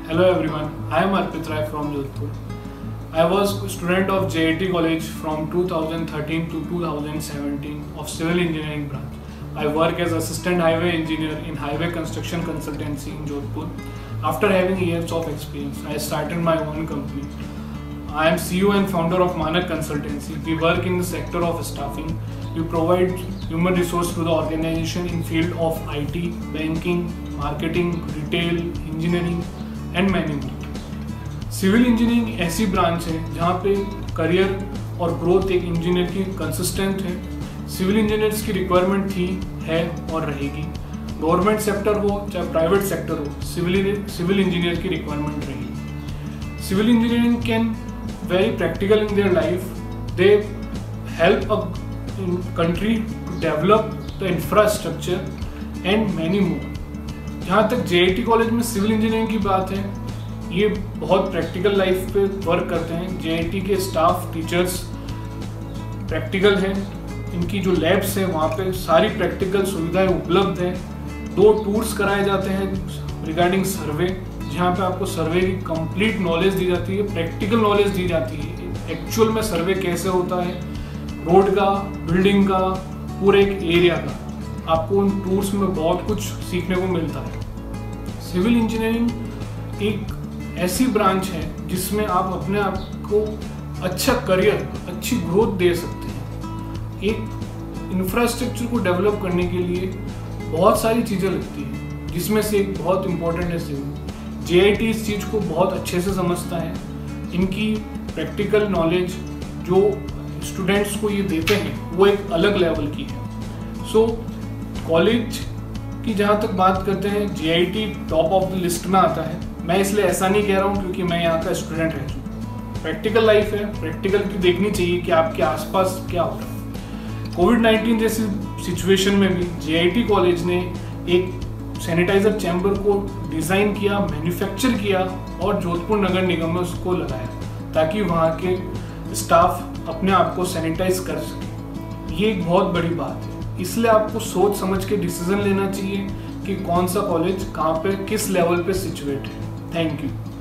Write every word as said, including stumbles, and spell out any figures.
Hello everyone, I am Arpit Rai from Jodhpur. I was a student of J I T College from two thousand thirteen to two thousand seventeen of Civil Engineering branch. I work as Assistant Highway Engineer in Highway Construction Consultancy in Jodhpur. After having years of experience, I started my own company. I am C E O and founder of Manak Consultancy. We work in the sector of staffing. We provide human resource to the organization in field of I T, banking, marketing, retail, engineering and many more. Civil engineering ऐसी branch है जहाँ पे career और growth एक engineer की consistent है. Civil engineers की requirement थी, है और रहेगी. गवर्नमेंट सेक्टर हो चाहे प्राइवेट सेक्टर हो, सिविल सिविल इंजीनियर की रिक्वायरमेंट रहेगी. Civil engineering can very practical in their life. They help a country to develop the infrastructure and many more. जहाँ तक जे आई टी कॉलेज में civil engineering की बात है, ये बहुत प्रैक्टिकल लाइफ पे वर्क करते हैं. जे आई टी के स्टाफ टीचर्स प्रैक्टिकल हैं. इनकी जो लैब्स हैं वहाँ पे सारी प्रैक्टिकल सुविधाएं उपलब्ध हैं. दो टूर्स कराए जाते हैं रिगार्डिंग सर्वे, जहाँ पे आपको सर्वे की कंप्लीट नॉलेज दी जाती है, प्रैक्टिकल नॉलेज दी जाती है. एक्चुअल में सर्वे कैसे होता है, रोड का, बिल्डिंग का, पूरे एक एरिया का, आपको उन टूर्स में बहुत कुछ सीखने को मिलता है. सिविल इंजीनियरिंग एक ऐसी ब्रांच है जिसमें आप अपने आप को अच्छा करियर, अच्छी ग्रोथ दे सकते हैं. एक इंफ्रास्ट्रक्चर को डेवलप करने के लिए बहुत सारी चीज़ें लगती हैं, जिसमें से एक बहुत इम्पोर्टेंट है सिविल. जे आई टी इस चीज़ को बहुत अच्छे से समझता है. इनकी प्रैक्टिकल नॉलेज जो स्टूडेंट्स को ये देते हैं वो एक अलग लेवल की है. सो कॉलेज की जहाँ तक बात करते हैं, J I T top of the list में आता है. मैं इसलिए ऐसा नहीं कह रहा हूँ क्योंकि मैं यहाँ का स्टूडेंट रह चुका. प्रैक्टिकल लाइफ है, प्रैक्टिकल की देखनी चाहिए कि आपके आसपास क्या हो रहा है. कोविड नाइन्टीन जैसी सिचुएशन में भी जे आई टी कॉलेज ने एक सैनिटाइजर चैम्बर को डिज़ाइन किया, मैन्युफैक्चर किया और जोधपुर नगर निगम में उसको लगाया ताकि वहाँ के स्टाफ अपने आप को सैनिटाइज कर सके. ये एक बहुत बड़ी बात है. इसलिए आपको सोच समझ के डिसीजन लेना चाहिए कि कौन सा कॉलेज कहाँ पे किस लेवल पे सिचुएट है. Thank you.